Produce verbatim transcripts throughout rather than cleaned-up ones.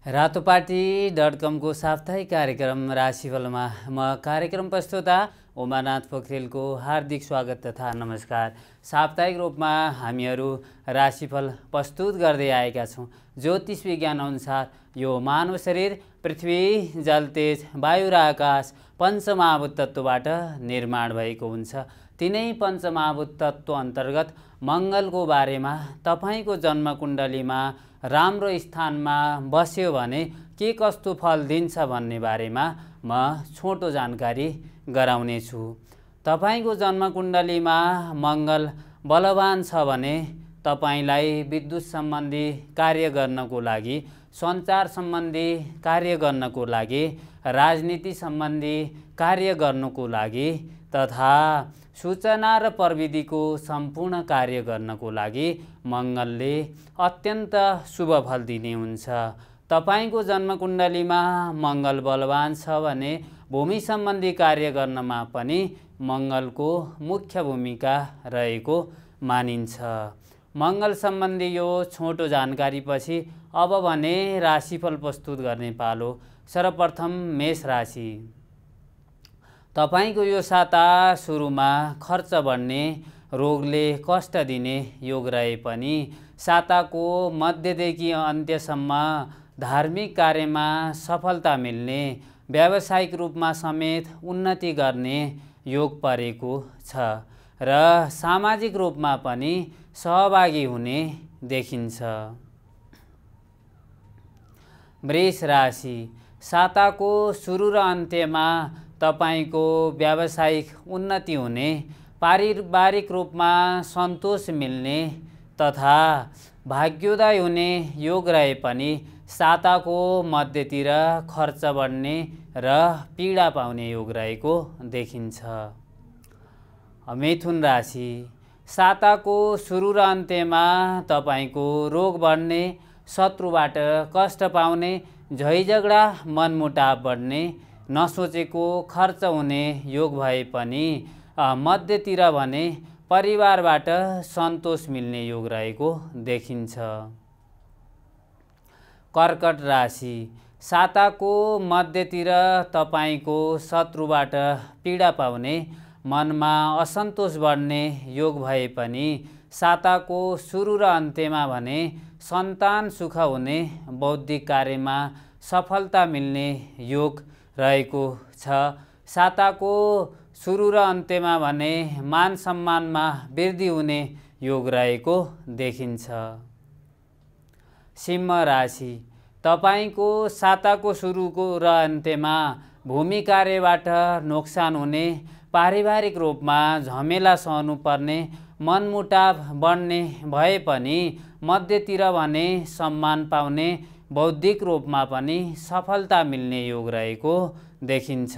Ratopati dot कमको साप्ताहिक कार्यक्रम राशिफलमा म कार्यक्रम प्रस्तुता उमानाथ पोखरेलको हार्दिक स्वागत तथा नमस्कार। साप्ताहिक रूपमा हामीहरू राशिफल प्रस्तुत गर्दै आएका छौँ। ज्योतिष विज्ञान अनुसार यो मानव शरीर पृथ्वी, जल, तेज, वायु र आकाश पञ्चमहाभूत तत्त्वबाट निर्माण भएको हुन्छ। तिनै पञ्चमहाभूत तत्त्व अन्तर्गत मङ्गलको बारेमा तपाईँको जन्मकुण्डलीमा राम्रो स्थानमा बस्यो भने के कस्तो फल दिन्छ भन्ने बारेमा म छोटो जानकारी गराउनेछु। तपाईँको जन्मकुण्डलीमा मङ्गल बलवान छ भने तपाईँलाई विद्युत सम्बन्धी कार्य गर्नको लागि, सञ्चार सम्बन्धी कार्य गर्नको लागि, राजनीति सम्बन्धी कार्य गर्नको लागि तथा सूचना र प्रविधिको सम्पूर्ण कार्य गर्नको लागि मङ्गलले अत्यन्त शुभ फल दिने हुन्छ। तपाईँको जन्मकुण्डलीमा मङ्गल बलवान छ भने भूमि सम्बन्धी कार्य गर्नमा पनि मङ्गलको मुख्य भूमिका रहेको मानिन्छ। मङ्गल सम्बन्धी यो छोटो जानकारीपछि अब भने राशिफल प्रस्तुत गर्ने पालो। सर्वप्रथम मेष राशि। तपाईँको यो साता सुरुमा खर्च बढ्ने, रोगले कष्ट दिने योग रहे पनि साताको मध्यदेखि अन्त्यसम्म धार्मिक कार्यमा सफलता मिल्ने, व्यावसायिक रूपमा समेत उन्नति गर्ने योग परेको छ र सामाजिक रूपमा पनि सहभागी हुने देखिन्छ। वृष राशि। साताको सुरु र अन्त्यमा तपाईँको व्यावसायिक उन्नति हुने, पारिवारिक रूपमा सन्तोष मिल्ने तथा भाग्योदय हुने योग रहे पनि साताको मध्यतिर खर्च बढ्ने र पीडा पाउने योग रहेको देखिन्छ। मिथुन राशि। साताको सुरु र अन्त्यमा तपाईँको रोग बढ्ने, शत्रुबाट कष्ट पाउने, झैझगडा मनमुटाव बढ्ने, नसोचेको खर्च हुने योग भए पनि मध्यतिर भने परिवारबाट सन्तोष मिल्ने योग रहेको देखिन्छ। कर्कट राशि। साताको मध्यतिर तपाईँको शत्रुबाट पीडा पाउने, मनमा असन्तोष बढ्ने योग भए पनि साताको सुरु र अन्त्यमा भने सन्तान सुख हुने, बौद्धिक कार्यमा सफलता मिल्ने योग रहेको छ। साताको सुरु र अन्त्यमा भने मान सम्मानमा वृद्धि हुने योग रहेको देखिन्छ। सिंह राशि। तपाईँको साताको सुरुको र अन्त्यमा भूमि कार्यबाट नोक्सान हुने, पारिवारिक रूपमा झमेला सहनु पर्ने, मनमुटाव बढ्ने भए पनि मध्यतिर भने सम्मान पाउने, बौद्धिक रूपमा पनि सफलता मिल्ने योग रहेको देखिन्छ।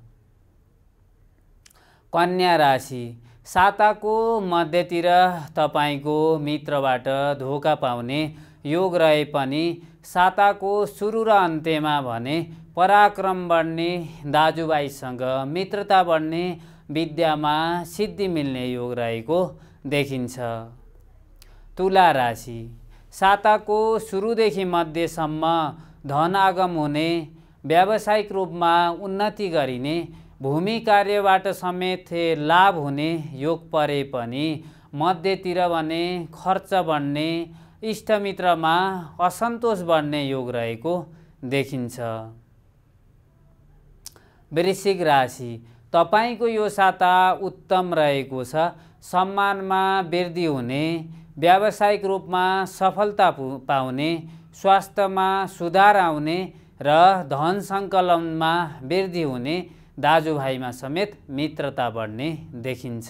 कन्या राशि। साताको मध्यतिर तपाईँको मित्रबाट धोका पाउने योग रहे पनि साताको सुरु र अन्त्यमा भने पराक्रम बढ्ने, दाजुभाइसँग मित्रता बढ्ने, विद्यामा सिद्धि मिल्ने योग रहेको देखिन्छ। तुला राशि। साताको सुरुदेखि मध्यसम्म धन आगम हुने, व्यावसायिक रूपमा उन्नति गरिने, भूमि कार्यबाट समेत लाभ हुने योग परे पनि मध्यतिर भने खर्च बढ्ने, इष्टमित्रमा असन्तोष बढ्ने योग रहेको देखिन्छ। वृश्चिक राशि। तपाईँको यो साता उत्तम रहेको छ। सम्मानमा वृद्धि हुने, व्यावसायिक रूपमा सफलता पाउने, स्वास्थ्यमा सुधार आउने र धन सङ्कलनमा वृद्धि हुने, दाजुभाइमा समेत मित्रता बढ्ने देखिन्छ।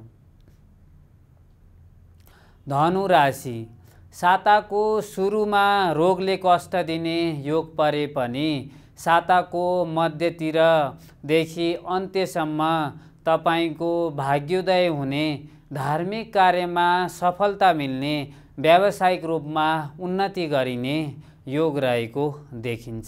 धनु राशि। साताको सुरुमा रोगले कष्ट दिने योग परे पनि साताको मध्यतिरदेखि अन्त्यसम्म तपाईँको भाग्योदय हुने, धार्मिक कार्यमा सफलता मिल्ने, व्यावसायिक रूपमा उन्नति गरिने योग रहेको देखिन्छ।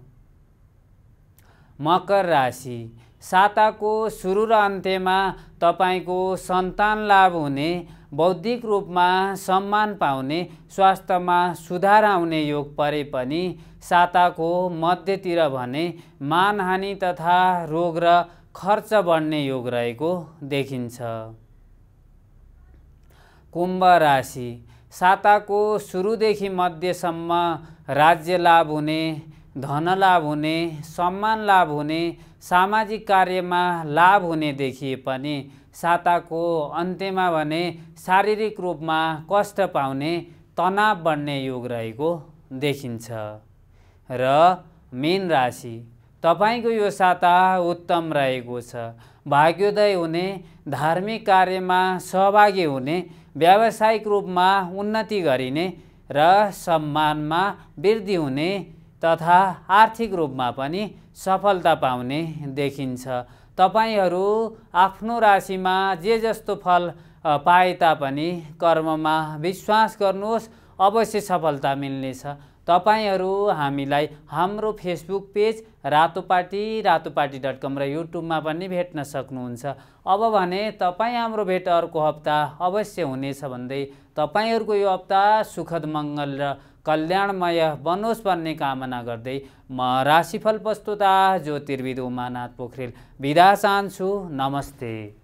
मकर राशि। साताको सुरु र अन्त्यमा तपाईँको सन्तान लाभ हुने, बौद्धिक रूपमा सम्मान पाउने, स्वास्थ्यमा सुधार आउने योग परे पनि साताको मध्यतिर भने मानहानि तथा रोग र खर्च बढ्ने योग रहेको देखिन्छ। कुम्भ राशि, साताको सुरुदेखि मध्यसम्म राज्य लाभ हुने, धन लाभ हुने, सम्मान लाभ हुने, सामाजिक कार्यमा लाभ हुने देखिए पनि साताको अन्त्यमा भने शारीरिक रूपमा कष्ट पाउने, तनाव बढ्ने योग रहेको देखिन्छ। र मीन राशि, तपाईको यो साता उत्तम रहेको छ। भाग्योदय हुने, धार्मिक कार्यमा सहभागी हुने, व्यावसायिक रूपमा उन्नति गरिने र सम्मानमा वृद्धि हुने तथा आर्थिक रूपमा पनि सफलता पाउने देखिन्छ। तपाईहरू आफ्नो राशिमा जे जस्तो फल पाए तापनि कर्ममा विश्वास गर्नुहोस्, अवश्य सफलता मिल्नेछ। तपाईहरू हामीलाई हाम्रो Facebook page Ratopati Ratopati dot com र युट्युबमा पनि भेट्न सक्नुहुन्छ। अब भने तपाईँ हाम्रो भेट अर्को हप्ता अवश्य हुनेछ भन्दै तपाईहरूको यो हप्ता सुखद मङ्गल र कल्याणमय बनोस् भन्ने कामना गर्दै म राशिफल प्रस्तोता ज्योतिर्विद उमानाथ पोखरेल बिदा चाहन्छु। नमस्ते।